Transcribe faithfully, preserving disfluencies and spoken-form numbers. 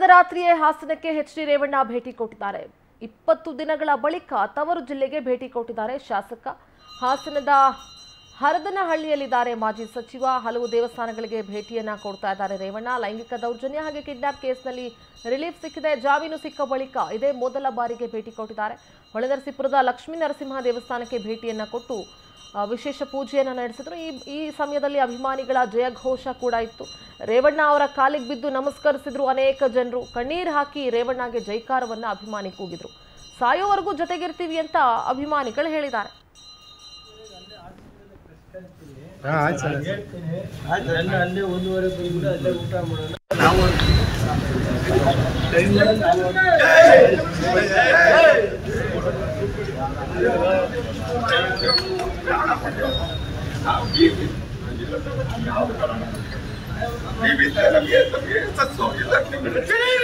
ಕಳೆದ ರಾತ್ರಿಯೇ ಹಾಸನಕ್ಕೆ H D Revanna ಭೇಟಿ ಕೊಟ್ಟಿದ್ದಾರೆ. ಇಪ್ಪತ್ತು ದಿನಗಳ ಬಳಿಕ ತವರು ಜಿಲ್ಲೆಗೆ ಭೇಟಿ ಕೊಟ್ಟಿದ್ದಾರೆ ಶಾಸಕ. ಹಾಸನದ ಹರದನಹಳ್ಳಿಯಲ್ಲಿದ್ದಾರೆ ಮಾಜಿ ಸಚಿವ. ಹಲವು ದೇವಸ್ಥಾನಗಳಿಗೆ ಭೇಟಿಯನ್ನ ಕೊಡ್ತಾ ಇದ್ದಾರೆ ರೇವಣ್ಣ. ಲೈಂಗಿಕ ದೌರ್ಜನ್ಯ ಹಾಗೆ ಕಿಡ್ನಾಪ್ ಕೇಸ್ನಲ್ಲಿ ರಿಲೀಫ್ ಸಿಕ್ಕಿದೆ. ಜಾಮೀನು ಸಿಕ್ಕ ಬಳಿಕ ಇದೇ ಮೊದಲ ಬಾರಿಗೆ ಭೇಟಿ ಕೊಟ್ಟಿದ್ದಾರೆ. ಹೊಳೆನರಸೀಪುರದ ಲಕ್ಷ್ಮೀ ನರಸಿಂಹ ದೇವಸ್ಥಾನಕ್ಕೆ ಭೇಟಿಯನ್ನ ಕೊಟ್ಟು ವಿಶೇಷ ಪೂಜೆಯನ್ನು ನಡೆಸಿದ್ರು. ಈ ಈ ಸಮಯದಲ್ಲಿ ಅಭಿಮಾನಿಗಳ ಜಯಘೋಷ ಕೂಡ ಇತ್ತು. ರೇವಣ್ಣ ಅವರ ಕಾಲಿಗೆ ಬಿದ್ದು ನಮಸ್ಕರಿಸಿದ್ರು ಅನೇಕ ಜನರು. ಕಣ್ಣೀರು ಹಾಕಿ ರೇವಣ್ಣಗೆ ಜೈಕಾರವನ್ನ ಅಭಿಮಾನಿ ಕೂಗಿದ್ರು. ಸಾಯೋವರೆಗೂ ಜೊತೆಗಿರ್ತೀವಿ ಅಂತ ಅಭಿಮಾನಿಗಳು ಹೇಳಿದ್ದಾರೆ. Vivi, vivi, vivi, vivi, vivi, vivi,